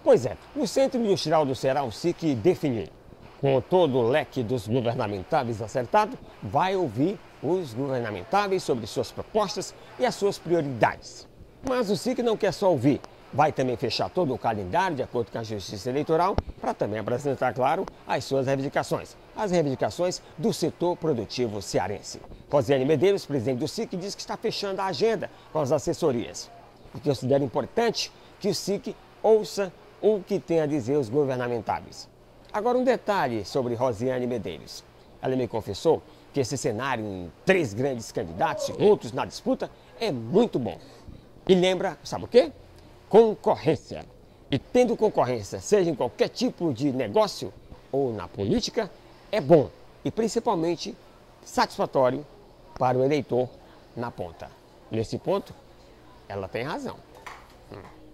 Pois é, o Centro Industrial do Ceará, o SIC, definiu. Com todo o leque dos governamentáveis acertado, vai ouvir os governamentáveis sobre suas propostas e as suas prioridades. Mas o SIC não quer só ouvir, vai também fechar todo o calendário de acordo com a Justiça Eleitoral para também apresentar, claro, as suas reivindicações. As reivindicações do setor produtivo cearense. Rosiane Medeiros, presidente do SIC, diz que está fechando a agenda com as assessorias. E considera importante que o SIC ouça o que tem a dizer os governamentáveis. Agora um detalhe sobre Rosiane Medeiros. Ela me confessou que esse cenário em 3 grandes candidatos e outros na disputa é muito bom. E lembra, sabe o quê? Concorrência. E tendo concorrência, seja em qualquer tipo de negócio ou na política, é bom e principalmente satisfatório para o eleitor na ponta. Nesse ponto, ela tem razão.